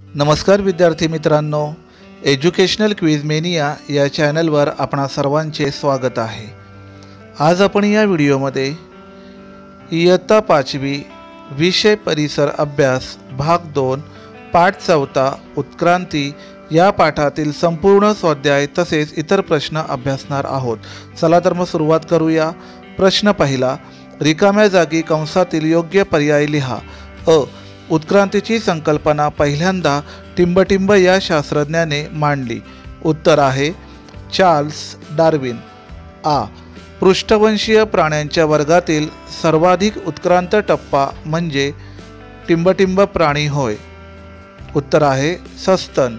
नमस्कार विद्यार्थी मित्रांनो, एज्युकेशनल क्विज मेनिया या चॅनलवर आपणा सर्वांचे स्वागत आहे। आज आपण या व्हिडिओमध्ये इयत्ता 5वी विषय परिसर अभ्यास भाग 2 पाठ 4 उत्क्रांती या पाठातील संपूर्ण स्वाध्याय तसेच इतर प्रश्न अभ्यासणार आहोत। चला तर मग सुरुवात करूया। प्रश्न पहिला, रिकाम्या जागी कंसातील योग्य पर्याय लिहा। उत्क्रांतीची संकल्पना पहिल्यांदा टिंबटिंब या शास्त्रज्ञाने मांडली। उत्तर आहे चार्ल्स डार्विन। पृष्ठवंशीय प्राण्यांच्या वर्गातील सर्वाधिक उत्क्रांत टप्पा म्हणजे टिंबटिंब प्राणी होय। उत्तर आहे सस्तन।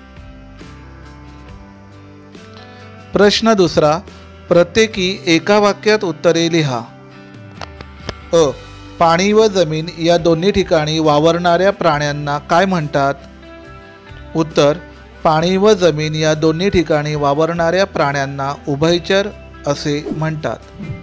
प्रश्न दुसरा, प्रत्येकी एका वाक्यात उत्तरे लिहा। पाणी व जमीन या दोन्ही ठिकाणी वावरणाऱ्या प्राण्यांना काय म्हणतात? उत्तर, पाणी व जमीन या दोन्ही ठिकाणी वावरणाऱ्या प्राण्यांना उभयचर असे म्हणतात।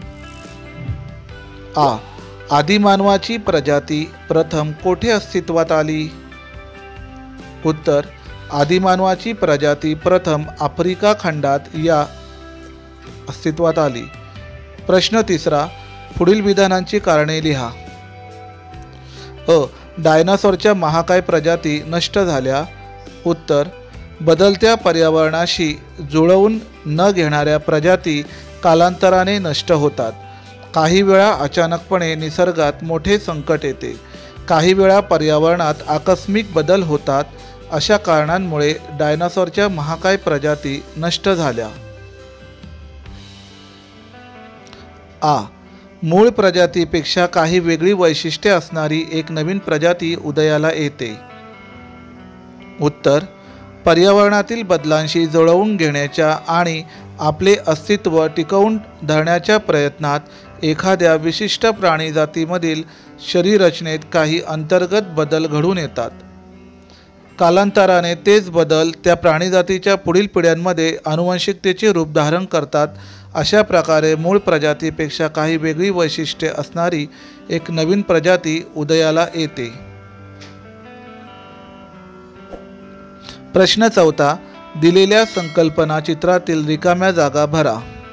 आदिमानवाची प्रजाती प्रथम कोठे अस्तित्वात आली? उत्तर, आदिमानवाची प्रजाती प्रथम आफ्रिका खंडात या अस्तित्वात आली। प्रश्न तिसरा, पुढील विधानांची कारणे लिहा। डायनासॉरच्या महाकाय प्रजाती नष्ट झाल्या। उत्तर, बदलत्या पर्यावरणाशी जुळवून न घेणाऱ्या प्रजाती कालांतराने नष्ट होतात। काही वेळा अचानकपणे निसर्गात मोठे संकट येते, काही वेळा पर्यावरणात आकस्मिक बदल होतात। अशा कारणांमुळे डायनासॉरच्या महाकाय प्रजाती नष्ट झाल्या। मूळ प्रजातीपेक्षा काही वेगळी वैशिष्ट्ये असणारी एक नवीन प्रजाती उदयाला येते। उत्तर, पर्यावरणातील बदलांशी जुळवून घेण्याच्या आणि आपले अस्तित्व टिकवून धरण्याच्या प्रयत्नात एखाद्या विशिष्ट प्राणीजातीमधील शरीररचनेत काही अंतर्गत बदल घडून येतात। कालांतराने तेच बदल त्या प्राणीजातीच्या पुढील पिढ्यांमध्ये आनुवंशिकतेचे रूप धारण करतात। अशा प्रकारे मूळ प्रजातीपेक्षा काही वेगळी वैशिष्ट्ये असणारी एक नवीन प्रजाती उदयाला येते। प्रश्न चौथा, दिलेल्या संकल्पना चित्रातील रिकाम्या जागा भरा।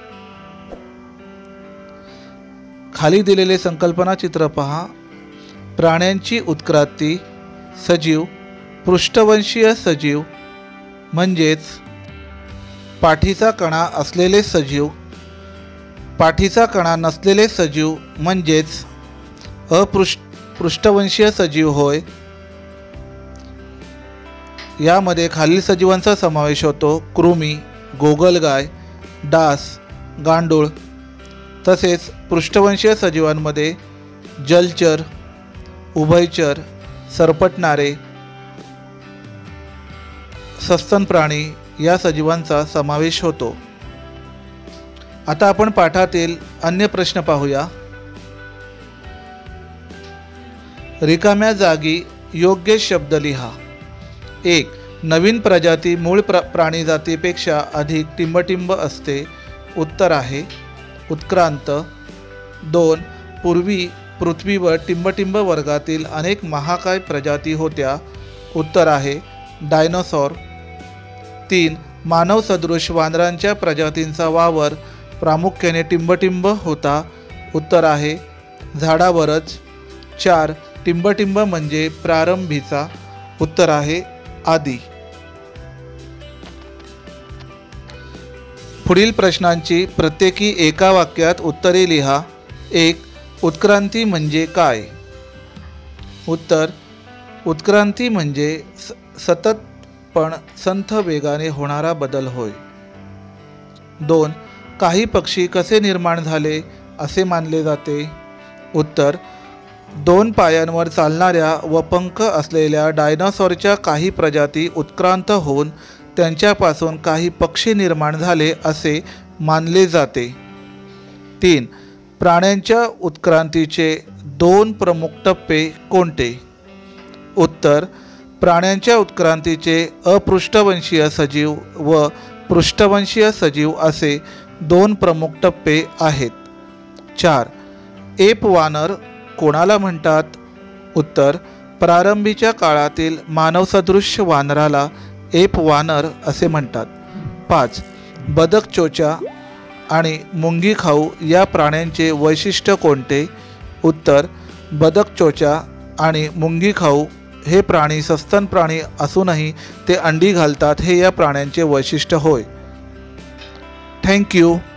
खाली दिलेले संकल्पना चित्र पहा। प्राण्यांची उत्क्रांती, सजीव, पृष्ठवंशीय सजीव म्हणजेच पाठीचा कणा असलेले सजीव, पाठीचा कणा नसलेले सजीव म्हणजेच पृष्ठवंशीय सजीव होय। यामध्ये खालील सजीवांचा समावेश होतो: कृमी, गोगलगाय, डास, गांडूळ। तसेच पृष्ठवंशीय सजीवांमध्ये जलचर, उभयचर, सरपटणारे, सस्तन प्राणी या सजीवांचा समावेश होतो। आता आपण पाठातील अन्य प्रश्न पाहूया। रिकाम्या जागी योग्य शब्द लिहा। 1. नवीन प्रजाती मूळ प्राणीजातीपेक्षा अधिक टिंबटिंब असते। उत्तर आहे उत्क्रांत। 2. पूर्वी पृथ्वीवर टिंबटिंब वर्गातील अनेक महाकाय प्रजाती होत्या। उत्तर आहे डायनासॉर। 3. मानव सदृश वानरांच्या प्रजातींचा वावर प्रामुख्याने टिंबटिंब होता। उत्तर आहे झाडावरच। 4. टिंबटिंब म्हणजे प्रारंभीचा। उत्तर आहे आदी। पुढील प्रश्नांची प्रत्येकी एका वाक्यात उत्तरे लिहा। 1. उत्क्रांती म्हणजे काय? उत्तर, उत्क्रांती म्हणजे सतत पण संथ वेगाने होणारा बदल होय। 2. काही पक्षी कसे निर्माण झाले असे मानले जाते? उत्तर, 2 पायांवर चालणाऱ्या व पंख असलेल्या डायनासॉरच्या काही प्रजाती उत्क्रांत होऊन त्यांच्यापासून काही पक्षी निर्माण झाले असे मानले जाते। 3. प्राण्यांच्या उत्क्रांतीचे 2 प्रमुख टप्पे कोणते? उत्तर, प्राण्यांच्या उत्क्रांतीचे अपृष्ठवंशीय सजीव व पृष्ठवंशीय सजीव असे 2 प्रमुख टप्पे आहेत। 4. एप वानर कोणाला म्हणतात? उत्तर, प्रारंभीच्या काळातील मानवसदृश्य वानराला एप वानर असे म्हणतात. 5. बदक चोचा आणि मुंगी खाऊ या प्राण्यांचे वैशिष्ट्य कोणते? उत्तर: बदक चोचा आणि मुंगी खाऊ हे प्राणी सस्तन प्राणी असूनही ते अंडी घालतात, हे या प्राण्यांचे वैशिष्ट्य होय. थँक्यू.